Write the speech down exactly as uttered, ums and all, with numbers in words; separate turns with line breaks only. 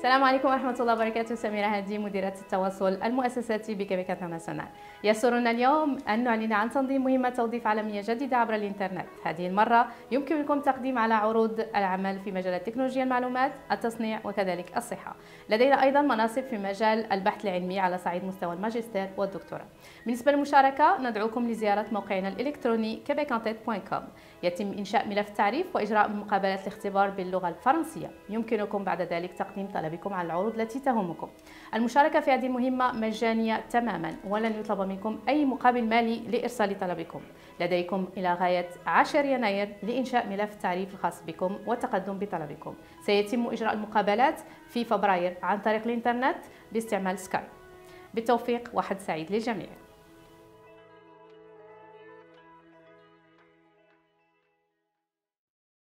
السلام عليكم ورحمة الله وبركاته. سميرة هادي، مديرة التواصل المؤسساتي بكيبيك انترناسيونال. يسرنا اليوم أن نعلن عن تنظيم مهمة توظيف عالمية جديدة عبر الإنترنت. هذه المرة يمكنكم تقديم على عروض العمل في مجال تكنولوجيا المعلومات، التصنيع وكذلك الصحة. لدينا أيضا مناصب في مجال البحث العلمي على صعيد مستوى الماجستير والدكتوراه. بالنسبة للمشاركة ندعوكم لزيارة موقعنا الإلكتروني كيبيك ان تيت دوت كوم. يتم إنشاء ملف تعريف وإجراء مقابلات الاختبار باللغة الفرنسية. يمكنكم بعد ذلك تقديم طلبكم على العروض التي تهمكم. المشاركة في هذه المهمة مجانية تماما، ولن يطلب منكم أي مقابل مالي لإرسال طلبكم. لديكم إلى غاية عشرة يناير لإنشاء ملف تعريف الخاص بكم والتقدم بطلبكم. سيتم إجراء المقابلات في فبراير عن طريق الإنترنت باستعمال سكايب. بالتوفيق، وحد سعيد للجميع.